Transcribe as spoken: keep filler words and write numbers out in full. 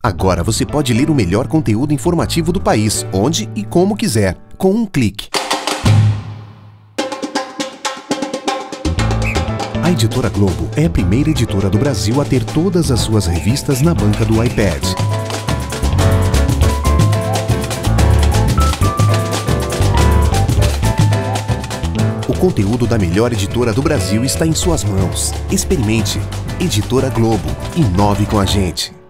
Agora você pode ler o melhor conteúdo informativo do país, onde e como quiser, com um clique. A Editora Globo é a primeira editora do Brasil a ter todas as suas revistas na banca do iPad. O conteúdo da melhor editora do Brasil está em suas mãos. Experimente. Editora Globo. Inove com a gente.